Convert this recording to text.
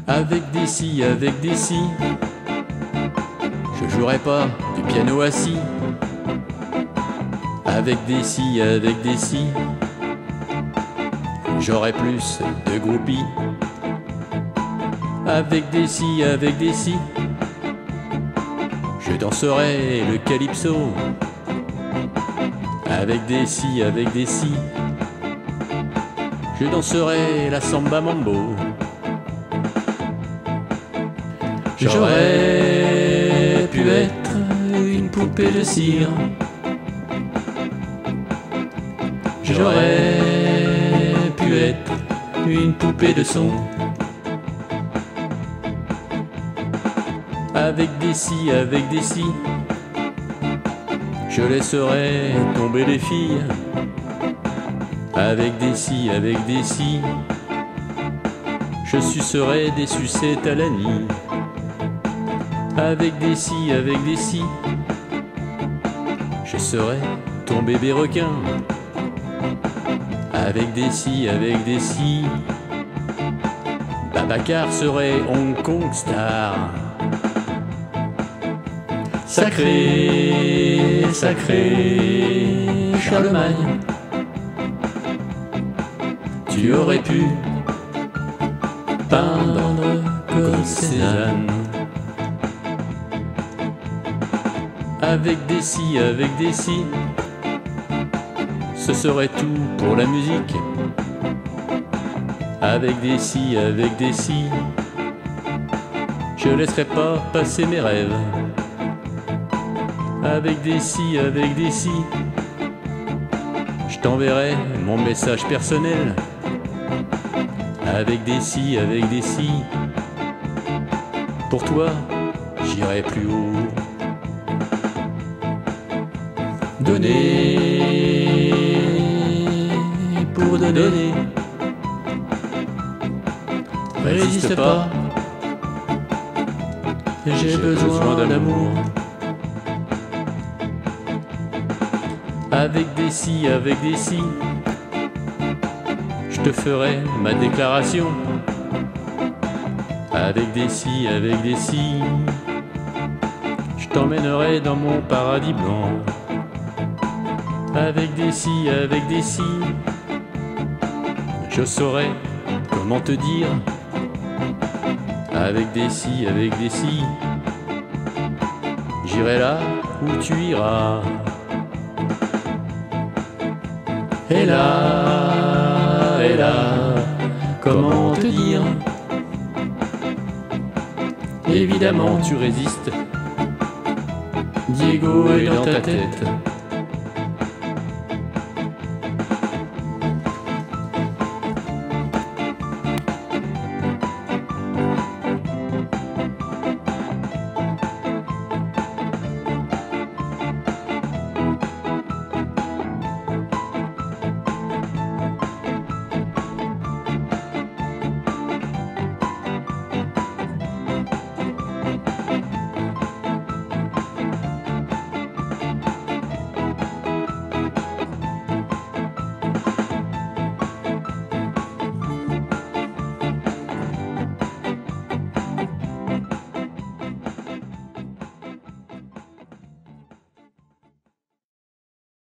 Avec des si, avec des si, je jouerai pas du piano assis. Avec des si, j'aurai plus de groupies. Avec des si, je danserai le calypso. Avec des si, je danserai la samba mambo. J'aurais pu être une poupée de cire. J'aurais pu être une poupée de son. Avec des si, je laisserai tomber les filles. Avec des si, je sucerai des sucettes à la nuit. Avec des si, je serai ton bébé requin. Avec des si, Babacar serait Hong Kong star. Sacré, sacré Charlemagne, tu aurais pu peindre comme Cézanne. Avec des si, ce serait tout pour la musique. Avec des si, je laisserai pas passer mes rêves. Avec des si, je t'enverrai mon message personnel. Avec des si, pour toi, j'irai plus haut. Donner pour donner. Résiste pas, j'ai besoin d'amour. Avec des si, je te ferai ma déclaration. Avec des si, je t'emmènerai dans mon paradis blanc. Avec des si, je saurai comment te dire. Avec des si, j'irai là où tu iras. Et là, comment te dire? Évidemment tu résistes, Diego est dans ta tête.